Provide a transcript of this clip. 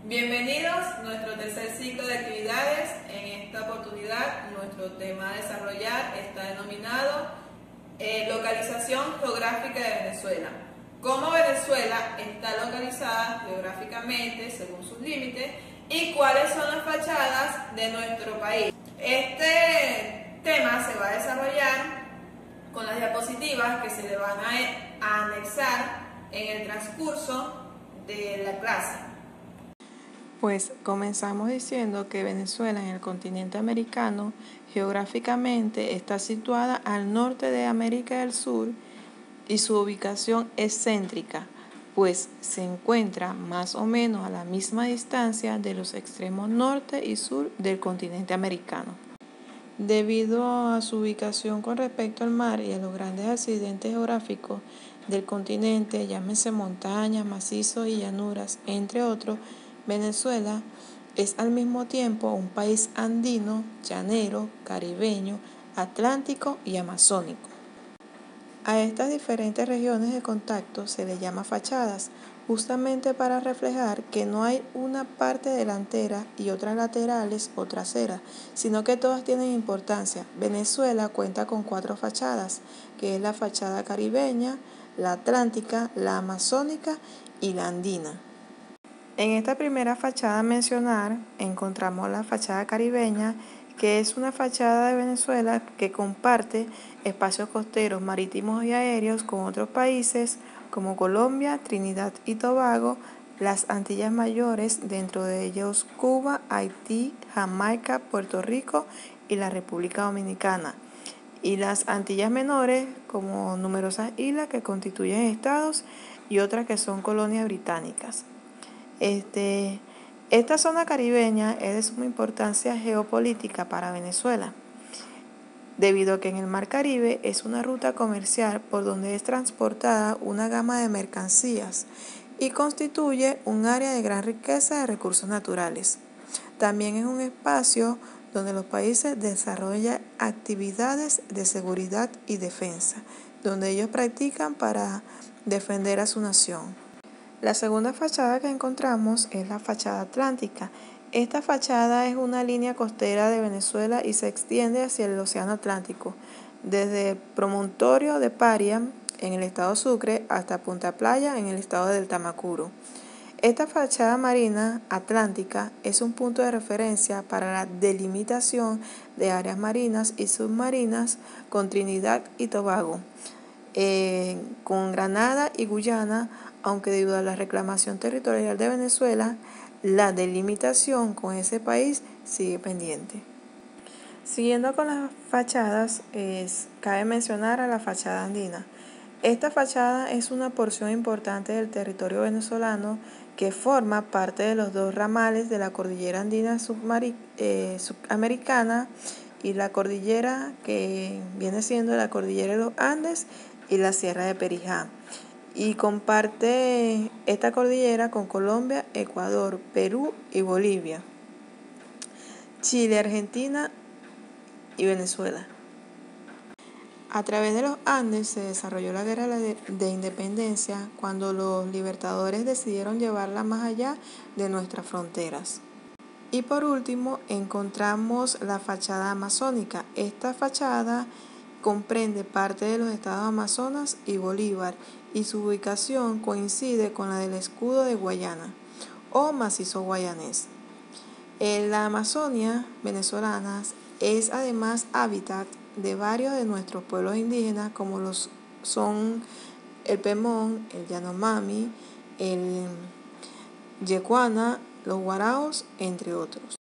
Bienvenidos a nuestro tercer ciclo de actividades. En esta oportunidad, nuestro tema a desarrollar está denominado localización geográfica de Venezuela. Cómo Venezuela está localizada geográficamente según sus límites y cuáles son las fachadas de nuestro país. Este tema se va a desarrollar con las diapositivas que se le van a anexar en el transcurso de la clase. Pues comenzamos diciendo que Venezuela en el continente americano geográficamente está situada al norte de América del Sur y su ubicación es céntrica, pues se encuentra más o menos a la misma distancia de los extremos norte y sur del continente americano. Debido a su ubicación con respecto al mar y a los grandes accidentes geográficos del continente, llámese montañas, macizos y llanuras, entre otros, Venezuela es al mismo tiempo un país andino, llanero, caribeño, atlántico y amazónico. A estas diferentes regiones de contacto se les llama fachadas, justamente para reflejar que no hay una parte delantera y otras laterales o traseras, sino que todas tienen importancia. Venezuela cuenta con 4 fachadas, que es la fachada caribeña, la atlántica, la amazónica y la andina. En esta primera fachada a mencionar encontramos la fachada caribeña, que es una fachada de Venezuela que comparte espacios costeros, marítimos y aéreos con otros países como Colombia, Trinidad y Tobago, las Antillas Mayores, dentro de ellos Cuba, Haití, Jamaica, Puerto Rico y la República Dominicana, y las Antillas Menores como numerosas islas que constituyen estados y otras que son colonias británicas. Esta zona caribeña es de suma importancia geopolítica para Venezuela, debido a que en el Mar Caribe es una ruta comercial por donde es transportada una gama de mercancías y constituye un área de gran riqueza de recursos naturales. También es un espacio donde los países desarrollan actividades de seguridad y defensa, donde ellos practican para defender a su nación. La segunda fachada que encontramos es la fachada atlántica. Esta fachada es una línea costera de Venezuela y se extiende hacia el océano Atlántico, desde el promontorio de Paria, en el estado Sucre, hasta Punta Playa, en el estado del Tamacuro. Esta fachada marina atlántica es un punto de referencia para la delimitación de áreas marinas y submarinas con Trinidad y Tobago, con Granada y Guyana, aunque debido a la reclamación territorial de Venezuela, la delimitación con ese país sigue pendiente. Siguiendo con las fachadas, cabe mencionar a la fachada andina. Esta fachada es una porción importante del territorio venezolano que forma parte de los 2 ramales de la cordillera andina sudamericana y la cordillera que viene siendo la cordillera de los Andes y la Sierra de Perijá. Y comparte esta cordillera con Colombia, Ecuador, Perú y Bolivia, Chile, Argentina y Venezuela. A través de los Andes se desarrolló la guerra de independencia cuando los libertadores decidieron llevarla más allá de nuestras fronteras. Y por último encontramos la fachada amazónica. Esta fachada comprende parte de los estados Amazonas y Bolívar y su ubicación coincide con la del escudo de Guayana o macizo guayanés. La Amazonia venezolana es además hábitat de varios de nuestros pueblos indígenas como los son el Pemón, el Yanomami, el Yecuana, los Guaraos, entre otros.